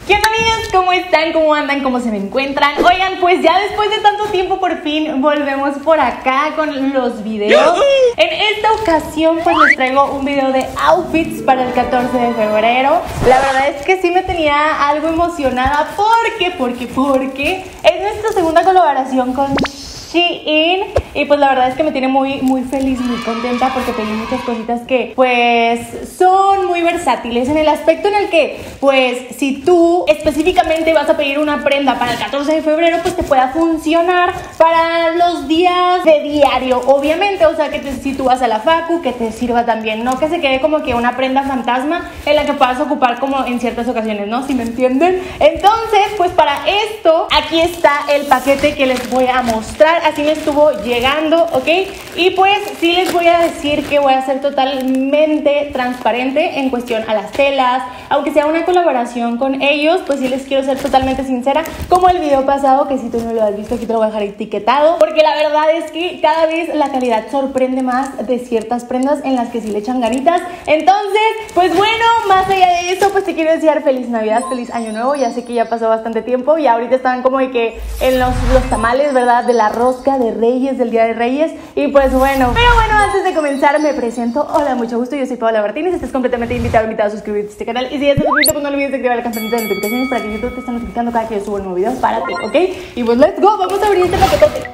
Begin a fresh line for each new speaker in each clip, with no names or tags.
¿Qué onda, amigas? ¿Cómo están? ¿Cómo andan? ¿Cómo se me encuentran? Oigan, pues ya después de tanto tiempo por fin volvemos por acá con los videos. En esta ocasión pues les traigo un video de outfits para el 14 de febrero. La verdad es que sí me tenía algo emocionada porque es nuestra segunda colaboración con Shein y pues la verdad es que me tiene muy feliz, muy contenta porque pedí muchas cositas que pues son muy versátiles en el aspecto en el que pues si tú específicamente vas a pedir una prenda para el 14 de febrero pues te pueda funcionar para los días de diario, obviamente, o sea que si tú vas a la facu que te sirva también, no que se quede como que una prenda fantasma en la que puedas ocupar como en ciertas ocasiones, ¿no? ¿Sí me entienden? Entonces pues para esto aquí está el paquete que les voy a mostrar. Así me estuvo llegando, ¿ok? Y pues sí les voy a decir que voy a ser totalmente transparente en cuestión a las telas. Aunque sea una colaboración con ellos, pues sí les quiero ser totalmente sincera, como el video pasado, que si tú no lo has visto aquí te lo voy a dejar etiquetado, porque la verdad es que cada vez la calidad sorprende más de ciertas prendas en las que sí le echan ganitas. Entonces, pues bueno, más allá de eso, pues te quiero desear feliz Navidad, feliz Año Nuevo. Ya sé que ya pasó bastante tiempo y ahorita estaban como de que en los tamales, ¿verdad? De la rosca de Reyes, del Día de Reyes. Y pues bueno, pero bueno, antes de comenzar me presento. Hola, mucho gusto, yo soy Paola Martínez. Estás completamente invitado a suscribirte a este canal. Y si ya estás suscrito, pues no olvides de activar la campanita de notificaciones para que YouTube te esté notificando cada que yo subo un nuevo video para ti, ¿ok? Y pues let's go, vamos a abrir este paquetote.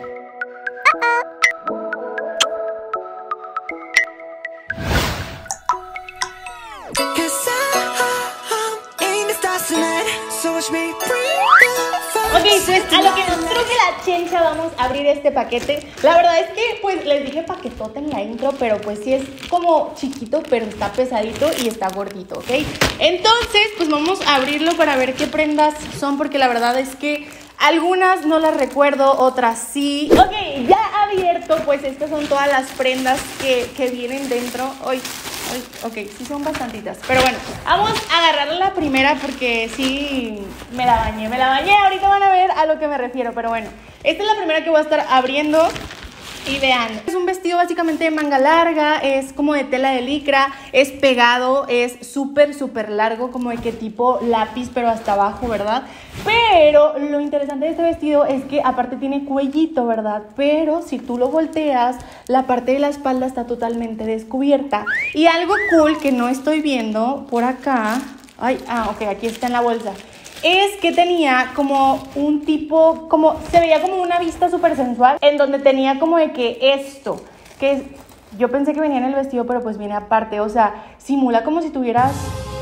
Ok, pues a lo que nos truje la chencha vamos a abrir este paquete. La verdad es que pues les dije paquetote en la intro, pero pues sí es como chiquito, pero está pesadito y está gordito, ¿ok? Entonces pues vamos a abrirlo para ver qué prendas son, porque la verdad es que algunas no las recuerdo, otras sí. Ok, ya abierto, pues estas son todas las prendas que vienen dentro. Ok, sí son bastantitas. Pero bueno, vamos a agarrar la primera porque sí me la bañé. Ahorita van a ver a lo que me refiero. Pero bueno, esta es la primera que voy a estar abriendo. Y vean, es un vestido básicamente de manga larga, es como de tela de licra, es pegado, es súper largo, como de que tipo lápiz, pero hasta abajo, ¿verdad? Pero lo interesante de este vestido es que aparte tiene cuellito, ¿verdad? Pero si tú lo volteas, la parte de la espalda está totalmente descubierta. Y algo cool que no estoy viendo por acá, ok, aquí está en la bolsa, es que tenía como un tipo, como se veía como una vista súper sensual, en donde tenía como de que esto, que yo pensé que venía en el vestido, pero pues viene aparte, o sea, simula como si tuvieras,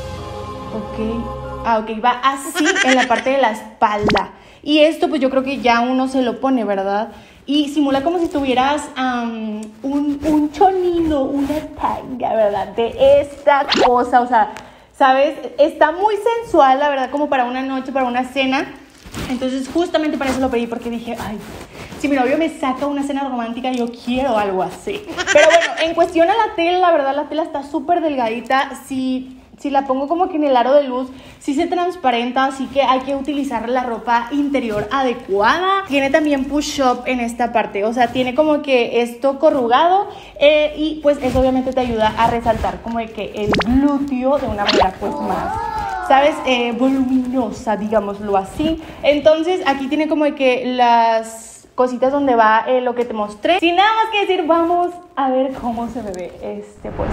ok, va así en la parte de la espalda. Y esto pues yo creo que ya uno se lo pone, ¿verdad? Y simula como si tuvieras un chonino, una tanga, ¿verdad? De esta cosa, o sea, ¿sabes? Está muy sensual, la verdad, como para una noche, para una cena. Entonces justamente para eso lo pedí, porque dije, ay, si mi novio me saca una cena romántica, yo quiero algo así. Pero bueno, en cuestión a la tela, la verdad la tela está súper delgadita. Si la pongo como que en el aro de luz, sí se transparenta, así que hay que utilizar la ropa interior adecuada. Tiene también push-up en esta parte, o sea, tiene como que esto corrugado y pues eso obviamente te ayuda a resaltar como de que el glúteo de una manera pues más, ¿sabes? Voluminosa, digámoslo así. Entonces aquí tiene como de que las cositas donde va lo que te mostré. Sin nada más que decir, vamos a ver cómo se me ve este pues.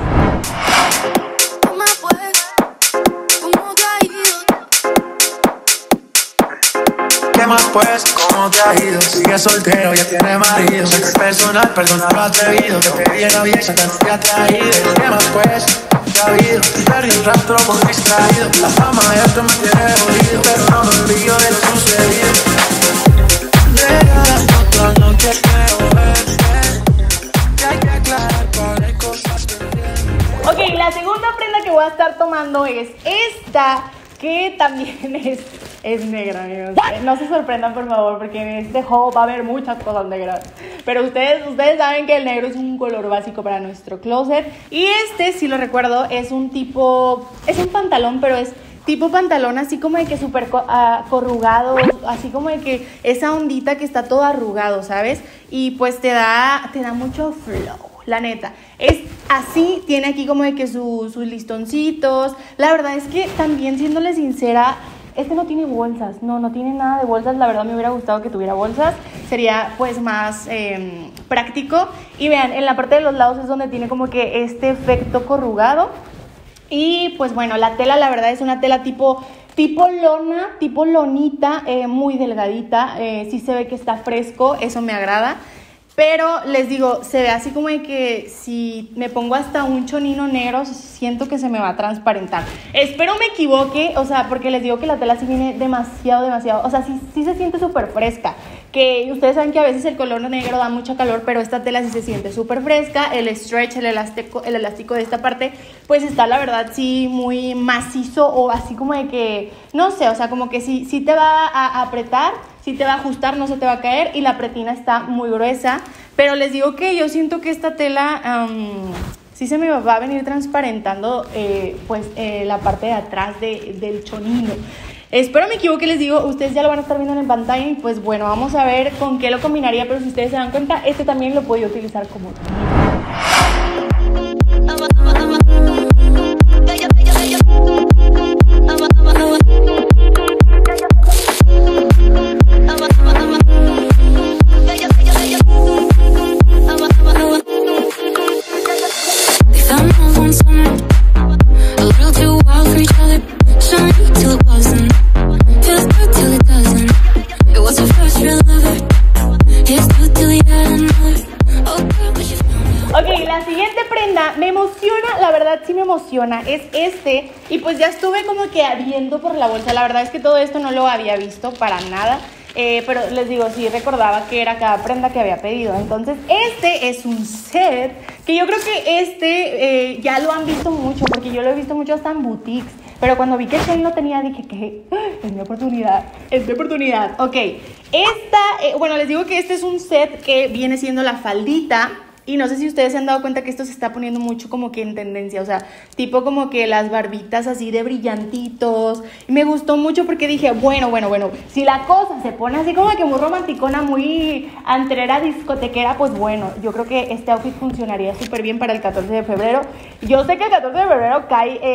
¿Qué más pues? ¿Cómo te ha ido? Sigue soltero, ya tiene marido. Sé que es personal, perdona lo atrevido. Te pedí la vieja, ya te ha ido. ¿Qué más pues? ¿Qué ha habido? Perdí un rastro por distraído. La fama de esto me tiene jodido, pero no me olvido de lo sucedido. Deja otra noche quiero verte. Y hay que aclarar cuáles cosas que entiendo.
Ok, la segunda prenda que voy a estar tomando es esta, que también es negra, amigos. No se sorprendan, por favor, porque en este haul va a haber muchas cosas negras. Pero ustedes saben que el negro es un color básico para nuestro closet. Y este, si lo recuerdo, es un tipo, es un pantalón, pero es tipo pantalón así como de que súper corrugado, así como de que esa ondita que está todo arrugado, ¿sabes? Y pues te da mucho flow, la neta. Es así, tiene aquí como de que sus listoncitos. La verdad es que también, siéndole sincera, Este no tiene bolsas, no tiene nada de bolsas. La verdad me hubiera gustado que tuviera bolsas. Sería pues más práctico. Y vean, en la parte de los lados es donde tiene como que este efecto corrugado. Y pues bueno, la tela la verdad es una tela tipo lona, tipo lonita, muy delgadita. Sí se ve que está fresco, eso me agrada. Pero les digo, se ve así como de que si me pongo hasta un chonino negro, siento que se me va a transparentar. Espero me equivoque, o sea, porque les digo que la tela sí viene demasiado, o sea, sí se siente súper fresca. Que ustedes saben que a veces el color negro da mucha calor, pero esta tela sí se siente súper fresca. El stretch, el elástico de esta parte, pues está la verdad sí muy macizo o así como de que, no sé, o sea, como que sí te va a apretar, sí te va a ajustar, no se te va a caer y la pretina está muy gruesa. Pero les digo que yo siento que esta tela sí se me va a venir transparentando la parte de atrás del chonino. Espero me equivoque, les digo, ustedes ya lo van a estar viendo en pantalla y pues bueno, vamos a ver con qué lo combinaría, pero si ustedes se dan cuenta, este también lo puedo utilizar como me emociona, la verdad sí me emociona, es este, y pues ya estuve como que viendo por la bolsa, la verdad es que todo esto no lo había visto para nada, pero les digo, sí recordaba que era cada prenda que había pedido. Entonces este es un set que yo creo que ya lo han visto mucho, porque yo lo he visto mucho hasta en boutiques, pero cuando vi que Shein lo tenía dije que es mi oportunidad, ok, bueno, les digo que este es un set que viene siendo la faldita. Y no sé si ustedes se han dado cuenta que esto se está poniendo mucho como que en tendencia, o sea, tipo como que las barbitas así de brillantitos. Y me gustó mucho porque dije, bueno, si la cosa se pone así como que muy romanticona, muy antrera, discotequera, pues bueno, yo creo que este outfit funcionaría súper bien para el 14 de febrero. Yo sé que el 14 de febrero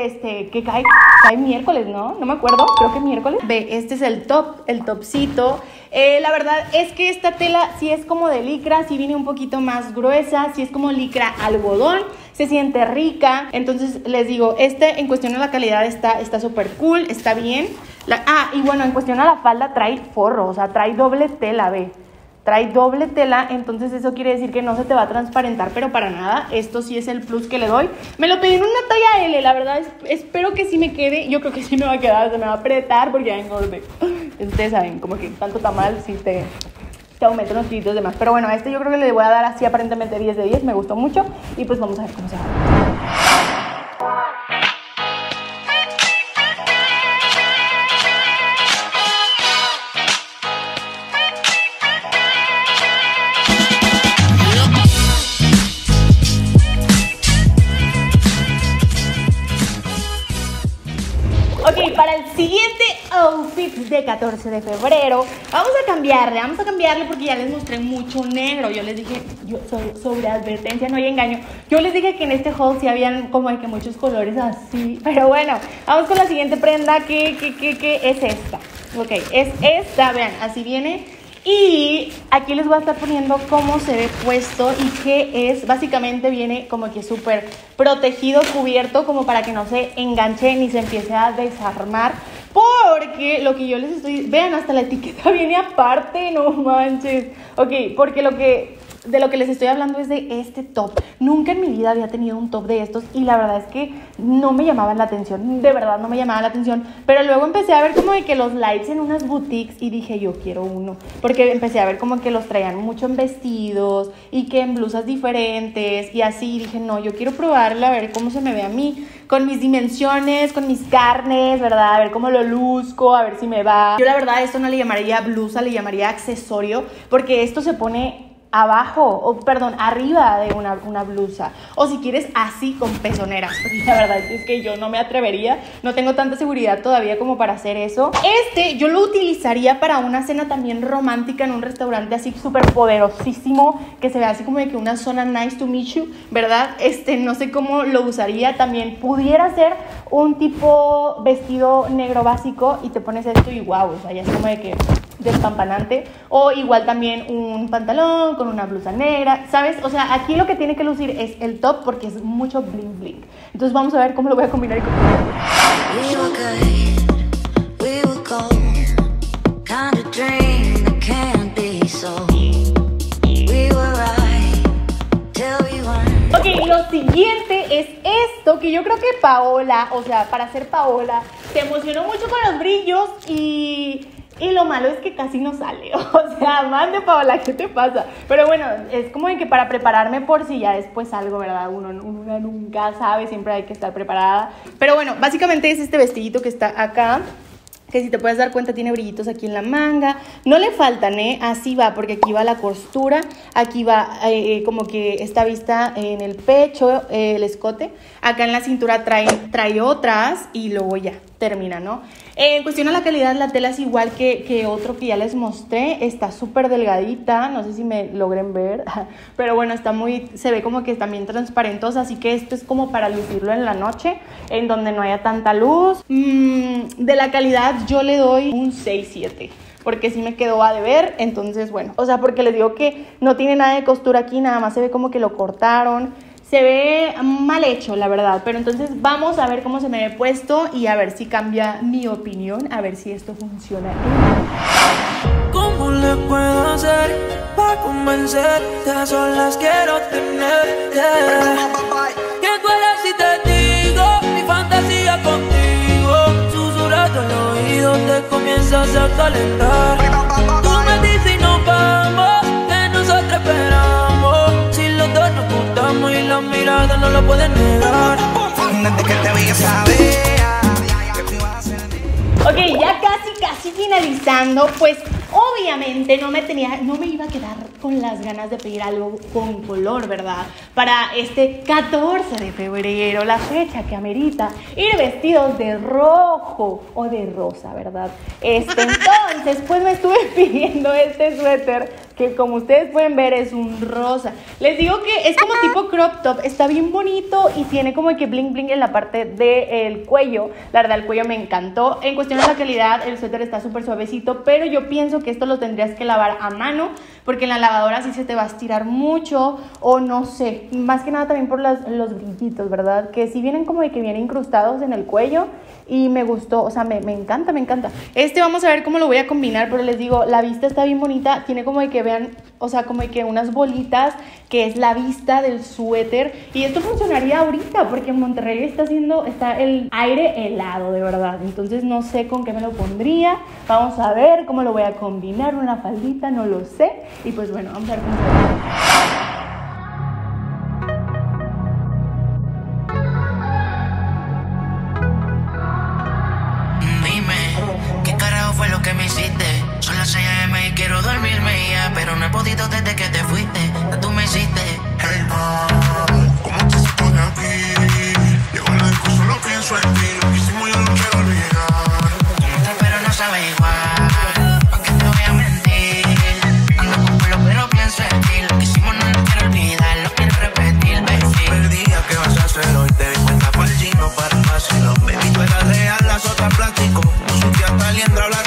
cae miércoles, ¿no? No me acuerdo, creo que miércoles. Ve, este es el topcito. La verdad es que esta tela sí es como de licra, sí viene un poquito más gruesa, sí es como licra algodón, se siente rica. Entonces les digo, en cuestión de la calidad está súper cool, está bien. Y bueno, en cuestión a la falda trae forro, o sea, trae doble tela, ve. Trae doble tela, entonces eso quiere decir que no se te va a transparentar, pero para nada. Esto sí es el plus que le doy. Me lo pedí en una talla L, la verdad espero que sí me quede. Yo creo que sí me va a quedar, se me va a apretar porque ya engordé. Ustedes saben, como que tanto tamal sí te aumentan unos kilitos de más. Pero bueno, yo creo que le voy a dar así aparentemente 10 de 10, me gustó mucho. Y pues vamos a ver cómo se va. Para el siguiente outfit de 14 de febrero vamos a cambiarle porque ya les mostré mucho negro. Yo les dije, sobre advertencia, no hay engaño, yo les dije que en este haul sí habían como que muchos colores así, pero bueno, vamos con la siguiente prenda que es esta. Ok, es esta, vean, así viene. Y aquí les voy a estar poniendo cómo se ve puesto y qué es. Básicamente viene como que súper protegido, cubierto, como para que no se enganche ni se empiece a desarmar. Porque lo que yo les estoy... Vean, hasta la etiqueta viene aparte, no manches. Ok, porque de lo que les estoy hablando es de este top. Nunca en mi vida había tenido un top de estos y la verdad es que no me llamaban la atención, de verdad no me llamaban la atención, pero luego empecé a ver como de que los lights en unas boutiques y dije yo quiero uno, porque empecé a ver como que los traían mucho en vestidos y que en blusas diferentes y así, y dije no, yo quiero probarla, a ver cómo se me ve a mí, con mis dimensiones, con mis carnes, ¿verdad? A ver cómo lo luzco, a ver si me va. Yo la verdad esto no le llamaría blusa, le llamaría accesorio, porque esto se pone arriba de una blusa, o si quieres así con pezoneras, porque la verdad es que yo no me atrevería, no tengo tanta seguridad todavía como para hacer eso. Yo lo utilizaría para una cena también romántica en un restaurante así súper poderosísimo, que se vea así como de que una zona nice to meet you, ¿verdad? No sé cómo lo usaría, también pudiera ser un tipo vestido negro básico y te pones esto y wow, o sea, ya es como de que despampanante. O igual también un pantalón con una blusa negra, ¿sabes? O sea, aquí lo que tiene que lucir es el top porque es mucho bling bling. Entonces vamos a ver cómo lo voy a combinar y combinar. Ok, lo siguiente es esto, que yo creo que Paola, o sea, para ser Paola, se emocionó mucho con los brillos y lo malo es que casi no sale. O sea, mande Paola, ¿qué te pasa? Pero bueno, es como de que para prepararme por si ya después salgo, ¿verdad? Uno nunca sabe, siempre hay que estar preparada. Pero bueno, básicamente es este vestidito que está acá, que si te puedes dar cuenta tiene brillitos aquí en la manga. No le faltan, así va, porque aquí va la costura, aquí va como que esta vista en el pecho, el escote. Acá en la cintura trae otras y luego ya termina, ¿no? En cuestión a la calidad, la tela es igual que otro que ya les mostré. Está súper delgadita, no sé si me logren ver, pero bueno, se ve como que también transparentosa, así que esto es como para lucirlo en la noche, en donde no haya tanta luz. De la calidad yo le doy un 6-7. Porque sí me quedó a deber, entonces bueno, o sea, porque les digo que no tiene nada de costura aquí, nada más se ve como que lo cortaron. Se ve mal hecho, la verdad, pero entonces vamos a ver cómo se me ve puesto y a ver si cambia mi opinión, a ver si esto funciona.
¿Cómo le puedo hacer para convencerte? A solas quiero tenerte. ¿Qué fuera si te digo mi fantasía contigo? Susurrando al oído te comienzas a calentar. Tú me dices y nos vamos, que nosotros esperamos. Si los dos nos gustamos y la mirada no lo pueden negar. Desde que te vi sabía que tú ibas a ser.
Ok, ya casi finalizando, pues obviamente no me iba a quedar con las ganas de pedir algo con color, ¿verdad? Para este 14 de febrero, la fecha que amerita ir vestidos de rojo o de rosa, ¿verdad? Entonces, pues me estuve pidiendo este suéter que como ustedes pueden ver es un rosa. Les digo que es como tipo crop top, está bien bonito y tiene como que bling bling en la parte del cuello. La verdad, el cuello me encantó. En cuestión de la calidad, el suéter está súper suavecito, pero yo pienso que esto lo tendrías que lavar a mano, porque en la lavadora sí se te va a estirar mucho, o no sé, más que nada también por los brillitos, ¿verdad? Que sí vienen como de que vienen incrustados en el cuello y me gustó, o sea, me encanta. Vamos a ver cómo lo voy a combinar, pero les digo, la vista está bien bonita, tiene como de que vean, o sea, como de que unas bolitas, que es la vista del suéter, y esto funcionaría ahorita, porque en Monterrey está el aire helado, de verdad, entonces no sé con qué me lo pondría. Vamos a ver cómo lo voy a combinar, una faldita, no lo sé, y pues bueno, vamos a ver cómo se ve.
Que me hiciste, son las 6 AM y quiero dormirme ya, pero no he podido desde que te fuiste, que tú me hiciste. Hey ma, ¿cómo te se pone aquí? Llego al disco, solo pienso en ti, lo que hicimos yo no quiero olvidar. Como te espero no sabe igual, ¿pa' qué te voy a mentir? Ando con culo pero pienso en ti, lo que hicimos no lo quiero olvidar, lo quiero repetir, baby. Perdida, ¿qué vas a hacer hoy? Te di cuenta para el chino, para el vacilo. Baby, tú eras real, las otras plástico. No subí hasta el liendro a hablar.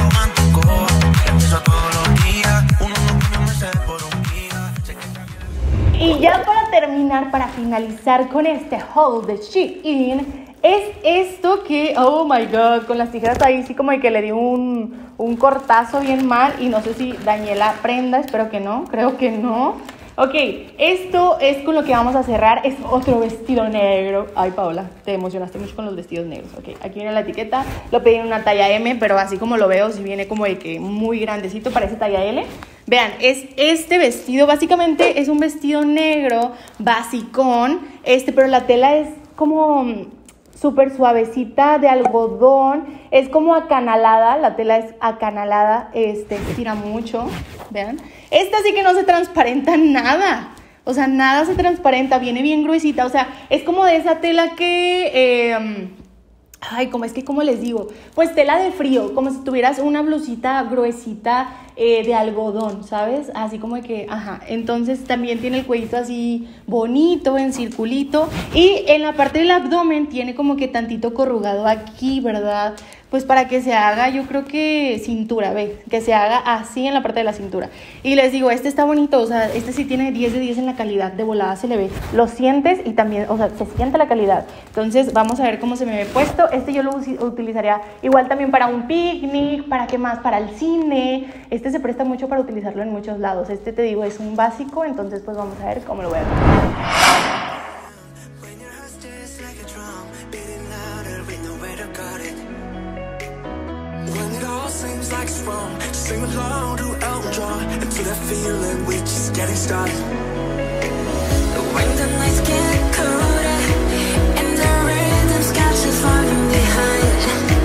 Y ya para terminar, para finalizar con este haul de Shein, es esto que, oh my god, con las tijeras ahí sí como de que le di un cortazo bien mal y no sé si dañé la prenda, espero que no, creo que no. Ok, esto es con lo que vamos a cerrar, es otro vestido negro. Ay, Paola, te emocionaste mucho con los vestidos negros. Ok, aquí viene la etiqueta, lo pedí en una talla M, pero así como lo veo, sí viene como de que muy grandecito, parece talla L. Vean, es este vestido, básicamente es un vestido negro, basicón, pero la tela es como súper suavecita, de algodón, es como acanalada, la tela es acanalada, tira mucho, vean. Esta sí que no se transparenta nada, o sea, nada se transparenta, viene bien gruesita, o sea, es como de esa tela que Ay, ¿cómo les digo? Pues tela de frío, como si tuvieras una blusita gruesita de algodón, ¿sabes? Así como de que, ajá. Entonces también tiene el cuellito así bonito, en circulito. Y en la parte del abdomen tiene como que tantito corrugado aquí, ¿verdad? Pues para que se haga, yo creo que cintura, ve, que se haga así en la parte de la cintura. Y les digo, este está bonito, o sea, este sí tiene 10 de 10 en la calidad, de volada se le ve. Lo sientes y también, o sea, se siente la calidad. Entonces vamos a ver cómo se me ve puesto. Este yo lo utilizaría igual también para un picnic, ¿para qué más? Para el cine. Este se presta mucho para utilizarlo en muchos lados. Este te digo es un básico, entonces pues vamos a ver cómo lo voy a hacer.
Seems like it's wrong. Sing along to Elton John, into that feeling we're just getting started. When the nights get colder and the rhythms catch us falling behind,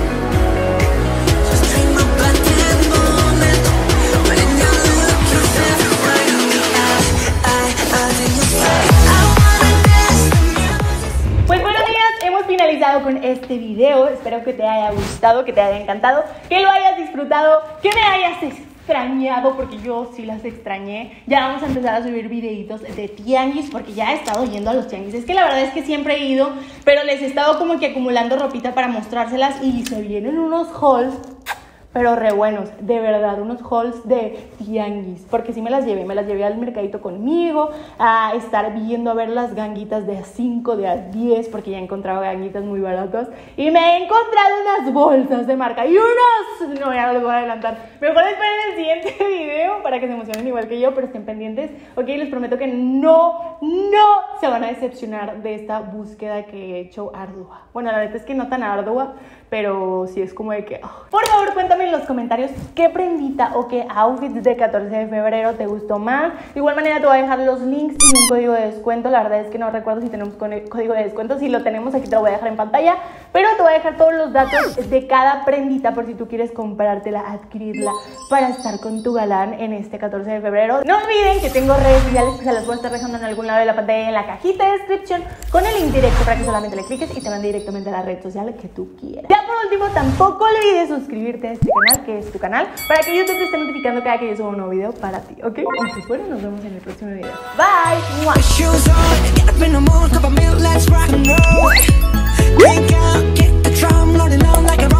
just dream about that moment when you look yourself right in the eye. I think you say I wanna dance the music.
Pues bueno, amigas, hemos finalizado con este video. Espero que te haya gustado, que te haya encantado, que lo hayas disfrutado, que me hayas extrañado, porque yo sí las extrañé. Ya vamos a empezar a subir videitos de tianguis, porque ya he estado yendo a los tianguis. Es que la verdad es que siempre he ido, pero les he estado como que acumulando ropita para mostrárselas y se vienen unos hauls, pero re buenos, de verdad, unos hauls de tianguis, porque sí me las llevé al mercadito conmigo, a estar viendo a ver las ganguitas de a 5, de a 10, porque ya he encontrado ganguitas muy baratas, y me he encontrado unas bolsas de marca, y unos, no, ya no les voy a adelantar, mejor esperen el siguiente video, para que se emocionen igual que yo, pero estén pendientes, ok, les prometo que no se van a decepcionar de esta búsqueda que he hecho ardua, bueno, la neta es que no tan ardua, pero sí es como de que, oh. Por favor, cuéntame en los comentarios qué prendita o qué outfit de 14 de febrero te gustó más. De igual manera te voy a dejar los links y un código de descuento. La verdad es que no recuerdo si tenemos código de descuento. Si lo tenemos, aquí te lo voy a dejar en pantalla. Pero te voy a dejar todos los datos de cada prendita por si tú quieres comprártela, adquirirla para estar con tu galán en este 14 de febrero. No olviden que tengo redes sociales que se las voy a estar dejando en algún lado de la pantalla, en la cajita de descripción, con el link directo para que solamente le cliques y te mande directamente a la red social que tú quieras. Ya por último, tampoco olvides suscribirte a este canal, que es tu canal, para que YouTube te esté notificando cada que yo suba un nuevo video para ti, ¿ok? Entonces, bueno, nos vemos en el próximo video. Bye. ¡Mua!